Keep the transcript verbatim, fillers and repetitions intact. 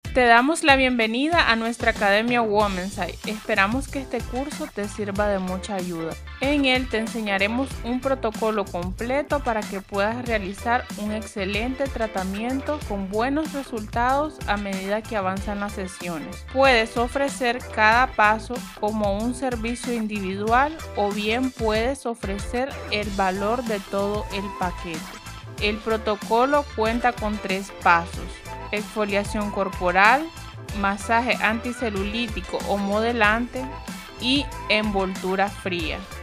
Te damos la bienvenida a nuestra Academia Womenside. Esperamos que este curso te sirva de mucha ayuda. En él te enseñaremos un protocolo completo para que puedas realizar un excelente tratamiento con buenos resultados a medida que avanzan las sesiones. Puedes ofrecer cada paso como un servicio individual o bien puedes ofrecer el valor de todo el paquete. El protocolo cuenta con tres pasos: exfoliación corporal, masaje anticelulítico o modelante y envoltura fría.